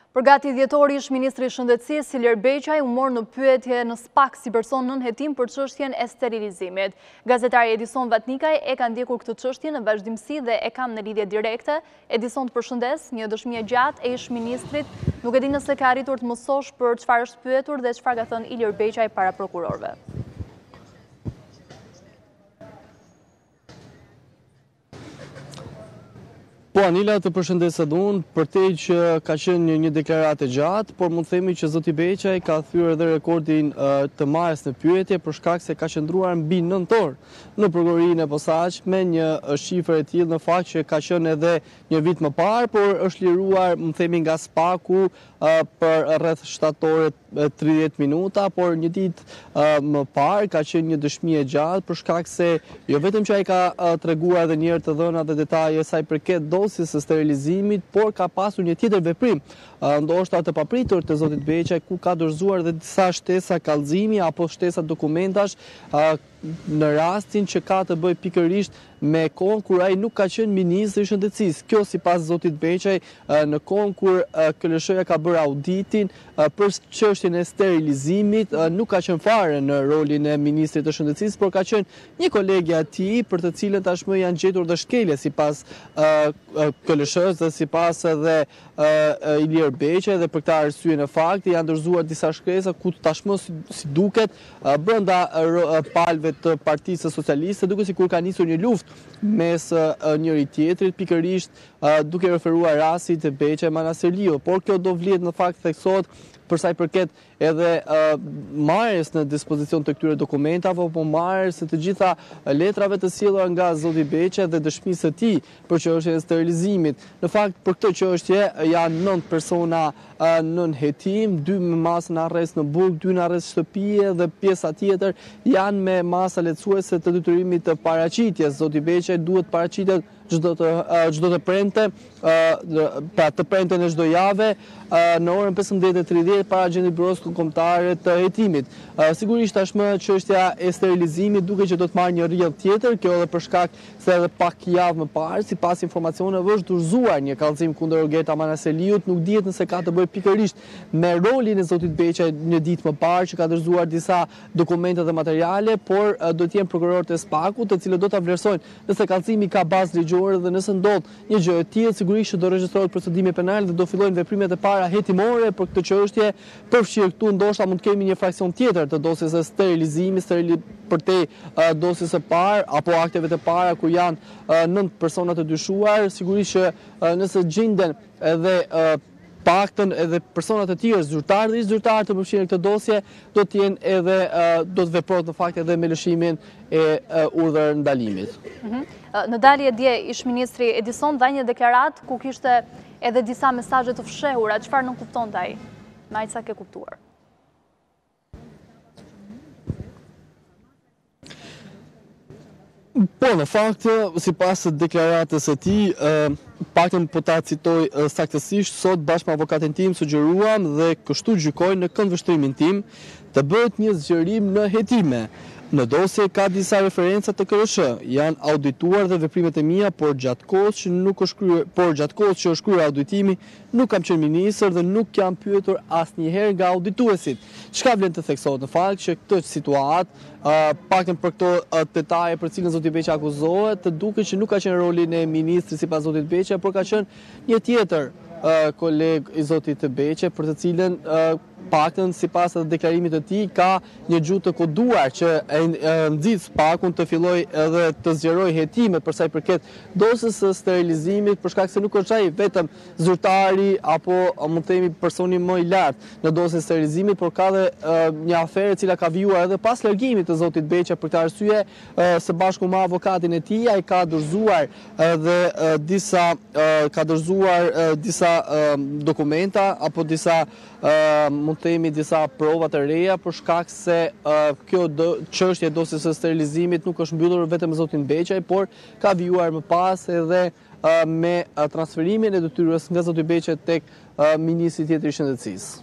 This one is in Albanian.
Përgati dhjetori ish Ministri i Shëndetësisë Ilir Beqaj u mor në pyetje në SPAK si person nën hetim për çështjen e sterilizimit. Gazetari Edison Vatnikaj e ka ndjekur këtë çështje në vazhdimsi dhe e kam në lidhje direkte. Edison, të përshëndes, një dëshmi e gjatë e ish ministrit nuk e di nëse ka arritur të mësosh për çfarë është pyetur dhe çfarë ka thënë Ilir Beqaj para prokurorëve. Po, Anila, të përshëndeset unë, për te që ka qenë një deklaratë gjatë, por mund të themi që zoti Beqaj ka thyer edhe rekordin të marrjes në pyetje për shkak se ka qëndruar mbi 9 orë në prokurorinë e posaçme, një shifër e tillë në fakt që ka qenë edhe një vit më parë, por është liruar, mund të themi, nga SPAK-u për rreth 7 orë 30 minuta, por një ditë më parë ka qenë një dëshmi e gjatë për shkak se jo vetëm që ai ka treguar edhe një herë të dhëna dhe detaje sa i përket dosjes së sterilizimit, por ka pasur një tjetër veprim, ndoshta të papritur të zotit Beqaj, ku ka dorëzuar edhe disa shtesa kallëzimi apo shtesa dokumentash në rastin që ka të bëjë pikërisht me kohën kur ai nuk ka qenë ministri i shëndetësisë. Kjo sipas zotit Beqaj në kohën kur KLSH-ja ka bërë auditin për çështjen e sterilizimit, nuk ka qenë fare në rolin e ministrit të shëndetësisë, por ka qenë një kolege e tij për të cilën tashmë janë gjetur dhe shkelje sipas KLSH-s dhe sipas edhe Ilir Beqaj, dhe për këtë arsye në fakt janë dorëzuar disa shkresa ku tashmë si duket brenda palëve të Partisë Socialiste, duke sikur ka nisur një luftë mes njëri tjetrit, pikërisht duke referuar rastit të Beqaj Manasirliu, por kjo do vlihet në fakt theksohet për sa i përket edhe marrjes në dispozicion të këtyre dokumentave, apo marrjes të gjitha letrave të sjellura nga zoti Beqaj dhe dëshmisë së tij për çështjen e sterilizimit. Në fakt, për këtë çështje janë 9 persona nën hetim, 2 me masë në arrest në burg, 2 në arrest shtëpie dhe pjesa tjetër janë me masa lehtësuese të detyrimit të paraqitjes. Zoti Beqaj duhet paraqitet çdo të premte, pra të premten e çdo jave në orën 15:30 para agjendit büros kombëtare të hetimit. Sigurisht tashmë çështja e sterilizimit duket që do të marrë një rrjedh tjetër, kjo edhe për shkak se edhe pak javë më parë, sipas informacioneve, është dorëzuar një kallëzim kundër Rogerta Manasirliut, nuk dihet nëse ka të bëjë pikërisht me rolin e zotit Beqaj një ditë më parë që ka dorëzuar disa dokumente dhe materiale, por do të jenë prokurorët e SPAK-ut, të cilët do ta vlerësojnë nëse kallëzimi ka bazë ligjore dhe nëse ndodh një gjë e tillë, sigurisht që do regjistrohet procedimi penal dhe do fillojnë veprimet e para hetimore për këtë çështje. Përfshirë këtu ndoshta mund të kemi një fraksion tjetër të dosjes së sterilizimit, për te dosjes së parë apo akteve të para ku janë 9 persona të dyshuar. Sigurisht që nëse gjenden edhe paktën edhe persona të tjerë zyrtarë dhe ish-zyrtarë të përfshirë në këtë dosje, do të jenë edhe do të veprohet në fakt edhe me lëshimin e urdhër ndalimit. Në dalje dje ish ministri Edison dha një deklaratë ku kishte edhe disa mesazhe të fshehura, çfarë nuk kuptonte ai? Me aq sa ke kuptuar. Po, në fakt, sipas deklaratës së tij, paktën po ta citoj saktësisht, sot bashkë me avokatin tim sugjeruam dhe kështu gjykoj në këndvështrimin tim të bëhet një zgjerim në hetime. Në dosje ka disa referenca të KLSH, janë audituar dhe veprimet e mia, por gjatë kohës që është kryer auditimi, nuk kam qenë ministër dhe nuk jam pyetur asnjëherë nga audituesit. Çka vlen të theksohet në fakt që këtë situatë, paktën për këto detaje për cilën zoti Beqaj akuzohet, të duket që nuk ka qenë rolin e ministrit sipas zotit Beqaj, por ka qenë një tjetër koleg i zotit Beqaj, për të cilën paktën sipas deklarimit të tij ka një gjuhë të koduar që nxit SPAK-un të filloj edhe të zgjeroj hetimet për sa i përket dosjes së sterilizimit, për shkak se nuk është ai vetëm zyrtari apo mund të themi personi më i lartë në dosjen e sterilizimit, por ka edhe një aferë e cila ka vijuar edhe pas largimit të zotit Beqaj. Për këtë arsye, së bashku me avokatin e tij, ai ka dorëzuar edhe disa dokumenta apo disa mund të themi disa prova të reja për shkak se kjo çështje e dosjes së sterilizimit nuk është mbyllur vetëm me zotin Beqaj, por ka vijuar më pas edhe me transferimin e detyrës nga zoti Beqaj tek ministri tjetër i shëndetësisë.